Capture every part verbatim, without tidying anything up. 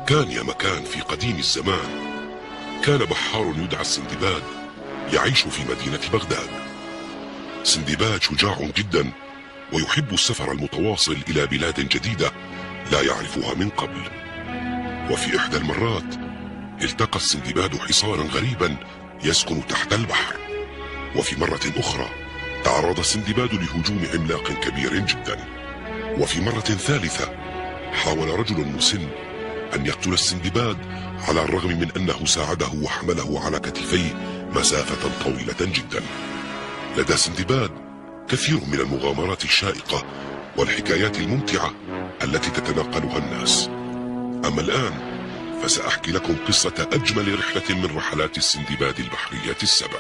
كان يا مكان في قديم الزمان كان بحار يدعى السندباد يعيش في مدينة بغداد. سندباد شجاع جدا ويحب السفر المتواصل إلى بلاد جديدة لا يعرفها من قبل. وفي إحدى المرات التقى السندباد حصانا غريبا يسكن تحت البحر. وفي مرة أخرى تعرض السندباد لهجوم عملاق كبير جدا. وفي مرة ثالثة حاول رجل مسن أن يقتل السندباد على الرغم من أنه ساعده وحمله على كتفيه مسافة طويلة جدا. لدى سندباد كثير من المغامرات الشائقة والحكايات الممتعة التي تتناقلها الناس. أما الآن فسأحكي لكم قصة أجمل رحلة من رحلات السندباد البحرية السبع.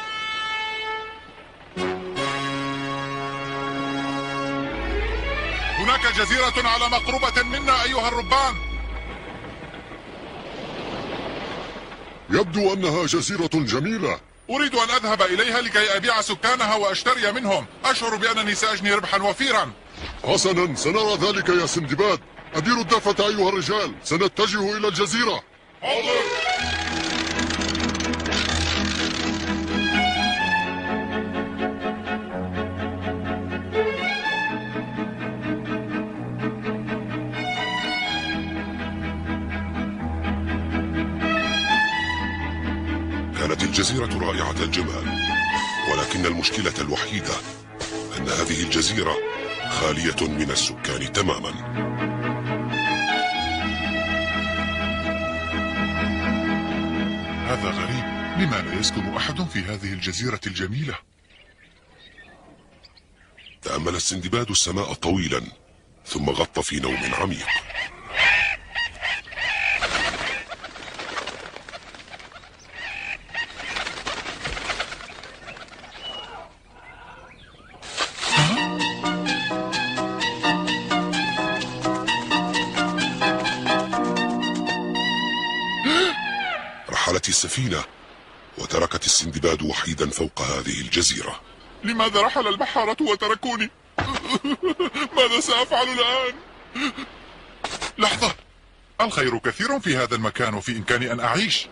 هناك جزيرة على مقربة منا أيها الربان. يبدو أنها جزيرة جميلة. أريد أن أذهب إليها لكي أبيع سكانها وأشتري منهم. أشعر بأنني سأجني ربحا وفيرا. حسنا، سنرى ذلك يا سندباد. أديروا الدفة أيها الرجال، سنتجه إلى الجزيرة. حاضر. كانت الجزيرة رائعة الجمال، ولكن المشكلة الوحيدة أن هذه الجزيرة خالية من السكان تماما. هذا غريب، لما لا يسكن أحد في هذه الجزيرة الجميلة؟ تأمل السندباد السماء طويلا ثم غط في نوم عميق. رحلت السفينة وتركت السندباد وحيدا فوق هذه الجزيرة. لماذا رحل البحارة وتركوني؟ ماذا سأفعل الآن؟ لحظة، الخير كثير في هذا المكان وفي إمكاني أن أعيش.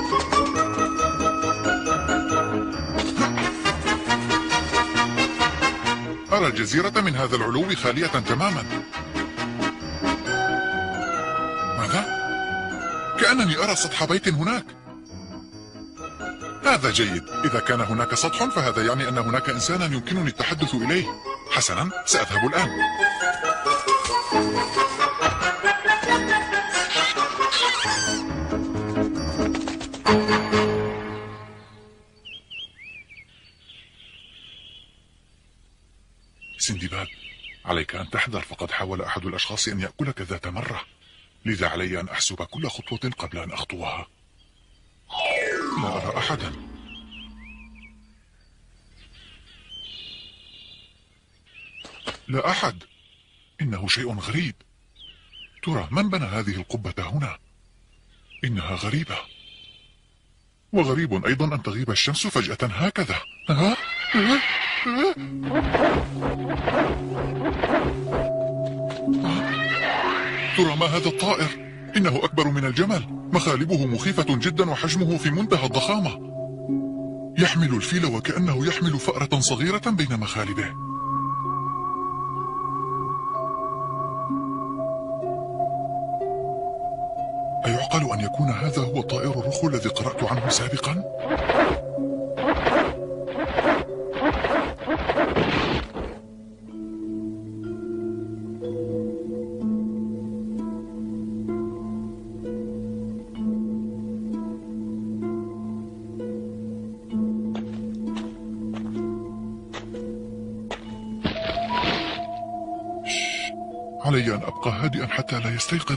أرى الجزيرة من هذا العلو خالية تماما. ماذا؟ كأنني أرى سطح بيت هناك. هذا جيد، إذا كان هناك سطح فهذا يعني أن هناك إنسانا يمكنني التحدث إليه. حسنا، سأذهب الآن. سندباد، عليك أن تحذر، فقد حاول أحد الأشخاص أن يأكلك ذات مرة، لذا علي أن أحسب كل خطوة قبل أن أخطوها. لا أرى أحدا. لا أحد. إنه شيء غريب. ترى من بنى هذه القبة هنا؟ إنها غريبة. وغريب أيضا أن تغيب الشمس فجأة هكذا. ها؟ ها؟ ها؟ ترى ما هذا الطائر؟ إنه أكبر من الجمل، مخالبه مخيفة جدا وحجمه في منتهى الضخامة. يحمل الفيل وكأنه يحمل فأرة صغيرة بين مخالبه. أيعقل أن يكون هذا هو طائر الرخو الذي قرأت عنه سابقا؟ علي أن أبقى هادئا حتى لا يستيقظ.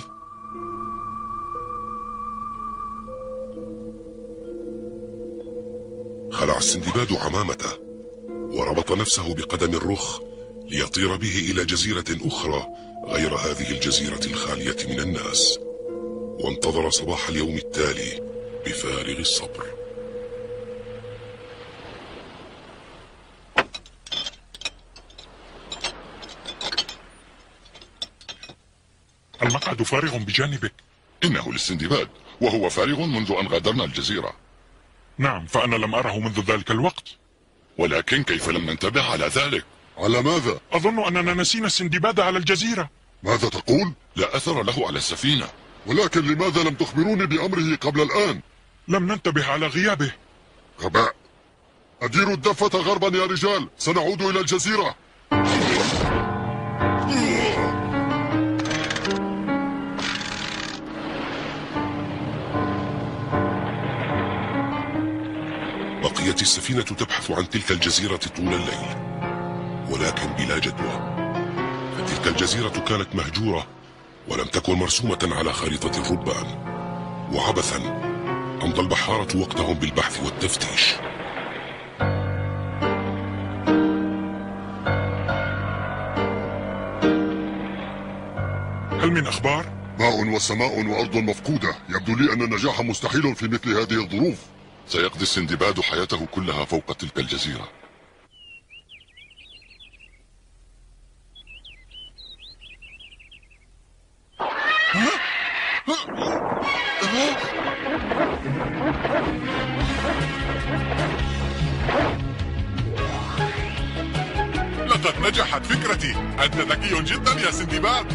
خلع السندباد عمامته وربط نفسه بقدم الرخ ليطير به إلى جزيرة أخرى غير هذه الجزيرة الخالية من الناس، وانتظر صباح اليوم التالي بفارغ الصبر. المقعد فارغ بجانبك. إنه للسندباد، وهو فارغ منذ أن غادرنا الجزيرة. نعم، فأنا لم أره منذ ذلك الوقت. ولكن كيف لم ننتبه على ذلك؟ على ماذا؟ أظن أننا نسينا السندباد على الجزيرة. ماذا تقول؟ لا أثر له على السفينة. ولكن لماذا لم تخبروني بأمره قبل الآن؟ لم ننتبه على غيابه. غباء. أديروا الدفة غربا يا رجال، سنعود إلى الجزيرة. بقيت السفينة تبحث عن تلك الجزيرة طول الليل، ولكن بلا جدوى. فتلك الجزيرة كانت مهجورة ولم تكن مرسومة على خريطة الربان، وعبثا أمضى البحارة وقتهم بالبحث والتفتيش. هل من أخبار؟ ماء وسماء وأرض مفقودة. يبدو لي أن النجاح مستحيل في مثل هذه الظروف. سيقضي السندباد حياته كلها فوق تلك الجزيرة. لقد نجحت فكرتي. أنت ذكي جدا يا سندباد.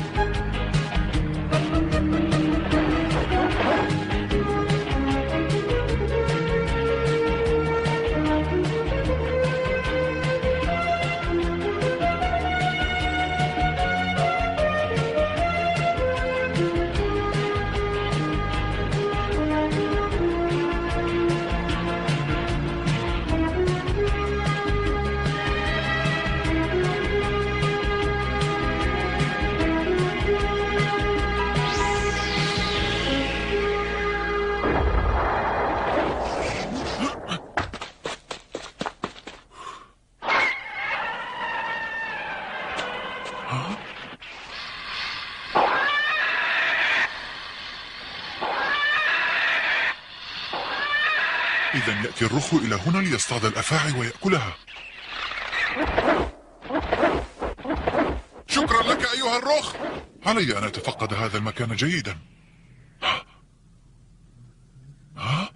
إذا يأتي الرخو إلى هنا ليصطاد الأفاعي ويأكلها. شكرا لك أيها الرخ. علي أن أتفقد هذا المكان جيدا. ها؟ ها؟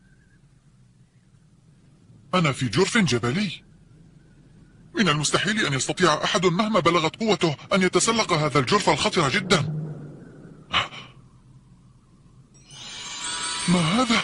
أنا في جرف جبلي. من المستحيل أن يستطيع أحد مهما بلغت قوته أن يتسلق هذا الجرف الخطر جدا. ما هذا؟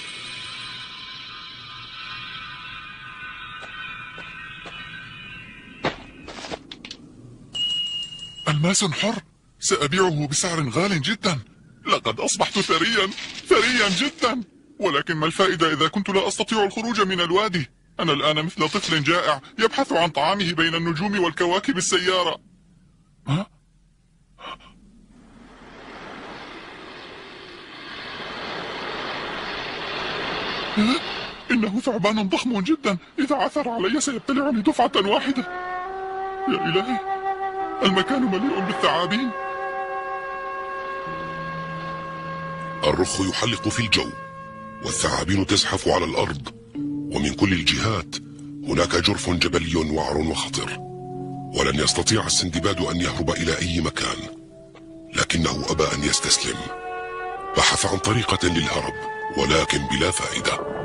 ألماس حر، سأبيعه بسعر غال جدا. لقد أصبحت ثريا ثريا جدا. ولكن ما الفائدة إذا كنت لا أستطيع الخروج من الوادي؟ أنا الآن مثل طفل جائع يبحث عن طعامه بين النجوم والكواكب السيارة. ها؟ إنه ثعبان ضخم جدا، إذا عثر علي سيبتلعني دفعة واحدة. يا إلهي، المكان مليء بالثعابين. الرخ يحلق في الجو، والثعابين تزحف على الأرض، ومن كل الجهات هناك جرف جبلي وعر وخطر، ولن يستطيع السندباد أن يهرب إلى أي مكان، لكنه أبى أن يستسلم. بحث عن طريقة للهرب، ولكن بلا فائدة.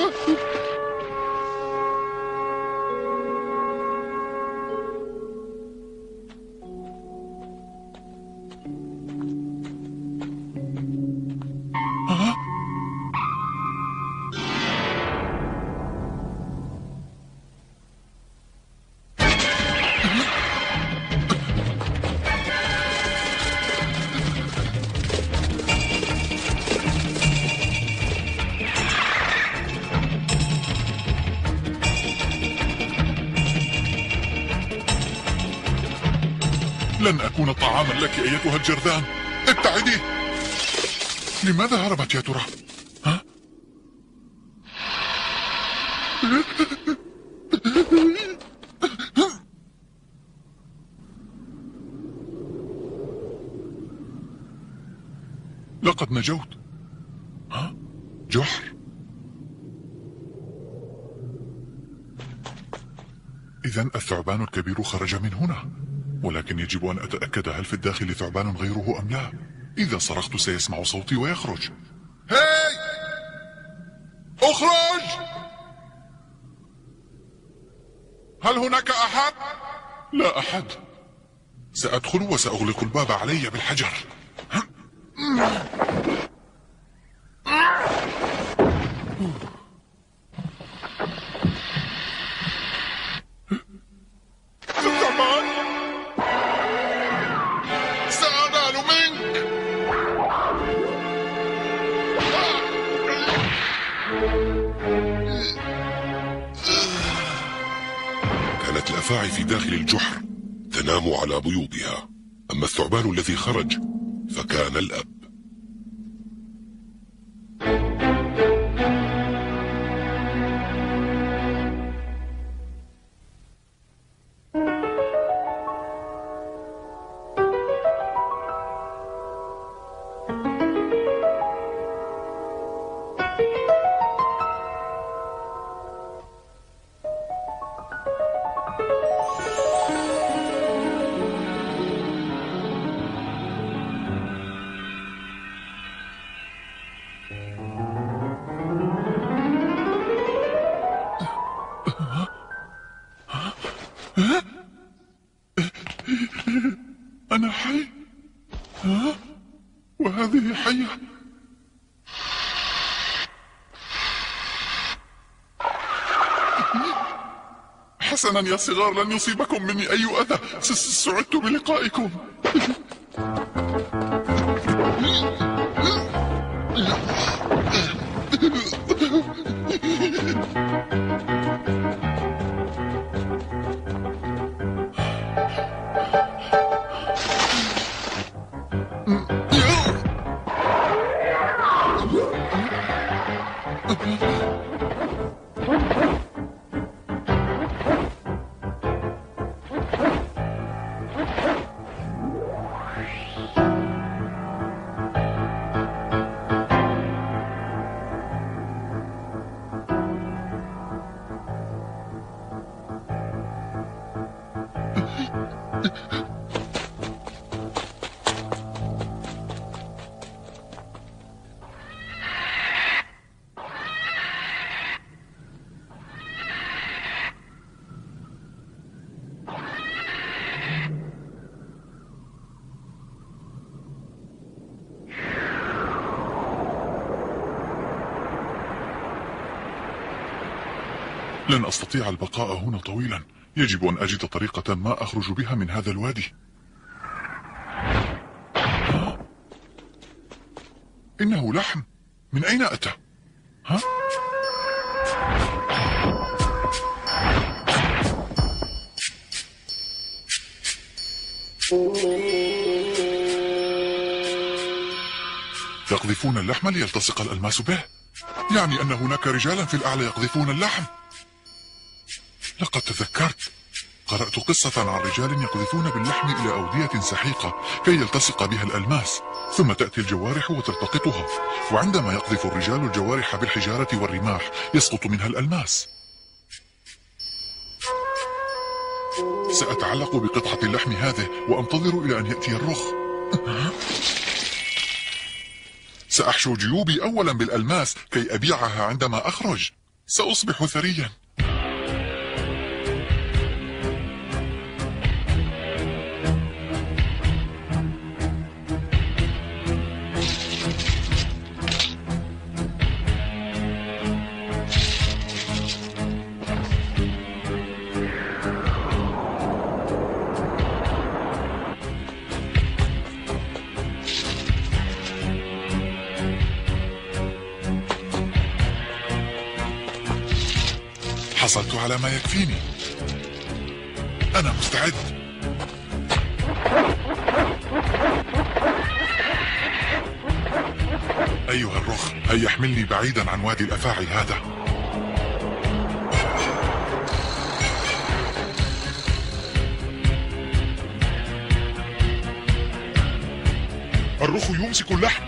لن أكون طعاما لك أيتها الجرذان. ابتعدي. لماذا هربت يا ترى؟ ها؟ لقد نجوت. ها؟ جحر. إذن الثعبان الكبير خرج من هنا، ولكن يجب أن أتأكد هل في الداخل ثعبان غيره أم لا. إذا صرخت سيسمع صوتي ويخرج. هاي اخرج! هل هناك أحد؟ لا أحد. سأدخل وسأغلق الباب علي بالحجر. كمان سأنال منك. كانت الأفاعي في داخل الجحر تنام على بيوضها، أما الثعبان الذي خرج فكان الأب. أنا حي؟ ها؟ وهذه حية؟ حسنا يا صغار، لن يصيبكم مني أي أذى. سعدت بلقائكم. لن أستطيع البقاء هنا طويلا. يجب أن أجد طريقة ما أخرج بها من هذا الوادي. ها؟ إنه لحم. من أين أتى؟ ها؟ يقذفون اللحم ليلتصق الألماس به. يعني أن هناك رجالا في الأعلى يقذفون اللحم. لقد تذكرت، قرأت قصة عن رجال يقذفون باللحم إلى أودية سحيقة كي يلتصق بها الألماس، ثم تأتي الجوارح وتلتقطها، وعندما يقذف الرجال الجوارح بالحجارة والرماح يسقط منها الألماس. سأتعلق بقطعة اللحم هذه وأنتظر إلى أن يأتي الرخ. سأحشو جيوبي أولا بالألماس كي أبيعها عندما أخرج. سأصبح ثريا. حصلت على ما يكفيني. أنا مستعد. أيها الرخ، هيا احملني بعيدا عن وادي الأفاعي هذا. الرخ يمسك اللحم.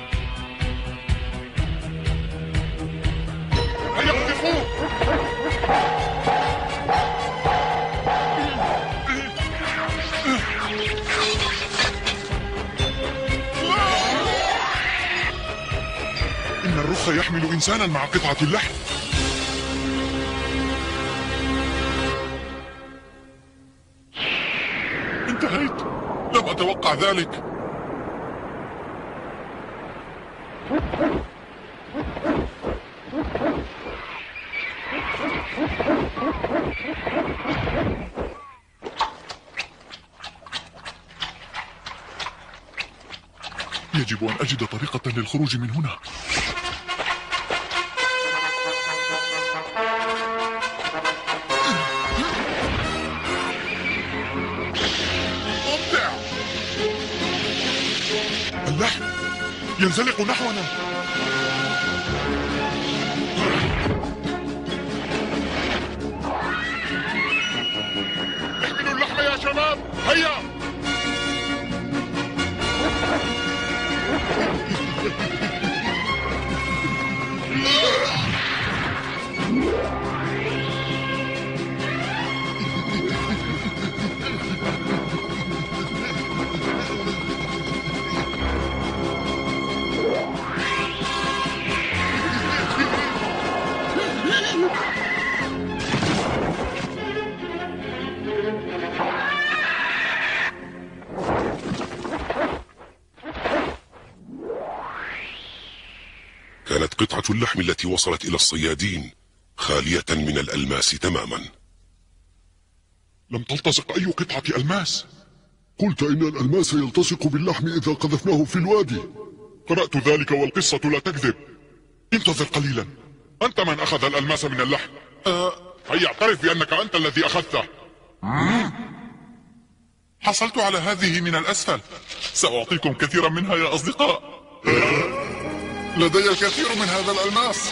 هيا اقذفوه. إن الرخ يحمل إنسانا مع قطعة اللحم. انتهيت، لم أتوقع ذلك. يجب أن أجد طريقة للخروج من هنا. ممتع! اللحم ينزلق نحونا. احملوا اللحم يا شباب، هيا! كانت قطعة اللحم التي وصلت إلى الصيادين خالية من الألماس تماما. لم تلتصق أي قطعة ألماس. قلت إن الألماس يلتصق باللحم إذا قذفناه في الوادي. قرأت ذلك والقصة لا تكذب. انتظر قليلا، أنت من أخذ الألماس من اللحم. أه... هيا اعترف بأنك أنت الذي أخذته. حصلت على هذه من الأسفل، سأعطيكم كثيرا منها يا أصدقاء. لدي الكثير من هذا الألماس.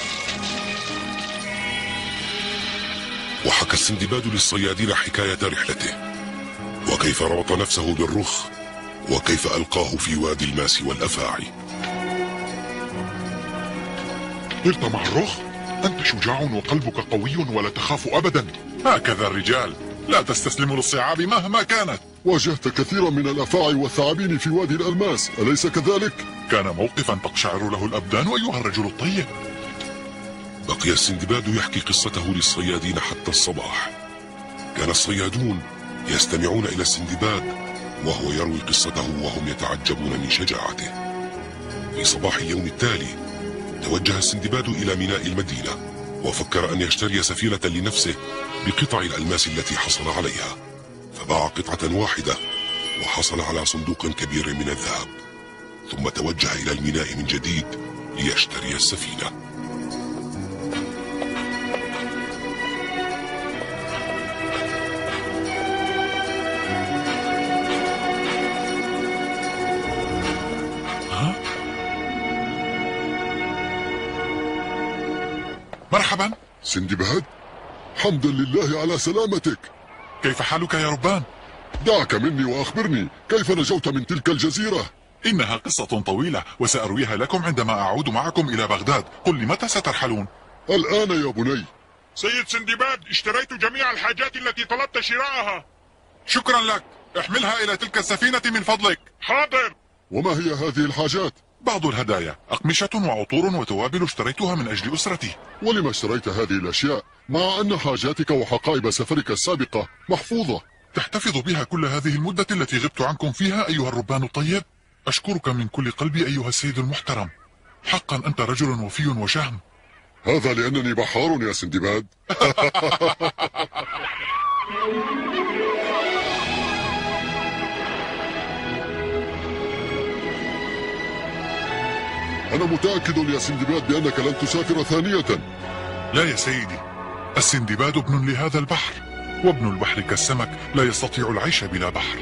وحكى السندباد للصيادين حكاية رحلته، وكيف ربط نفسه بالرخ، وكيف ألقاه في وادي الماس والأفاعي. طرت مع الرخ؟ أنت شجاع وقلبك قوي ولا تخاف أبدا. هكذا الرجال، لا تستسلموا للصعاب مهما كانت. واجهت كثيرا من الأفاعي والثعابين في وادي الألماس، أليس كذلك؟ كان موقفا تقشعر له الأبدان أيها الرجل الطيب. بقي السندباد يحكي قصته للصيادين حتى الصباح. كان الصيادون يستمعون إلى السندباد وهو يروي قصته وهم يتعجبون من شجاعته. في صباح اليوم التالي توجه السندباد إلى ميناء المدينة، وفكر أن يشتري سفينة لنفسه بقطع الألماس التي حصل عليها، فباع قطعة واحدة وحصل على صندوق كبير من الذهب، ثم توجه إلى الميناء من جديد ليشتري السفينة. ها؟ مرحبا سندباد، حمدا لله على سلامتك. كيف حالك يا ربان؟ دعك مني وأخبرني كيف نجوت من تلك الجزيرة. إنها قصة طويلة وسأرويها لكم عندما أعود معكم إلى بغداد. قل لي متى سترحلون؟ الآن يا بني. سيد سندباد، اشتريت جميع الحاجات التي طلبت شراءها. شكرا لك، احملها إلى تلك السفينة من فضلك. حاضر. وما هي هذه الحاجات؟ بعض الهدايا، أقمشة وعطور وتوابل اشتريتها من أجل أسرتي. ولما اشتريت هذه الأشياء مع أن حاجاتك وحقائب سفرك السابقة محفوظة؟ تحتفظ بها كل هذه المدة التي غبت عنكم فيها أيها الربان الطيب؟ أشكرك من كل قلبي أيها السيد المحترم، حقا أنت رجل وفي وشهم. هذا لأنني بحار يا سندباد. أنا متأكد يا سندباد بأنك لن تسافر ثانية. لا يا سيدي، السندباد ابن لهذا البحر، وابن البحر كالسمك لا يستطيع العيش بلا بحر.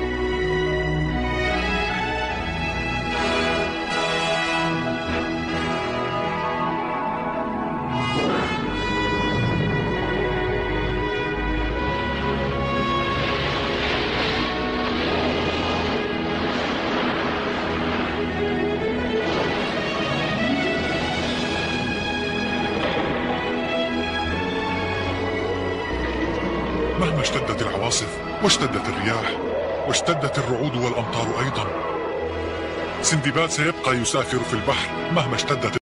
مهما اشتدت العواصف واشتدت الرياح واشتدت الرعود والأمطار أيضا، سندباد سيبقى يسافر في البحر مهما اشتدت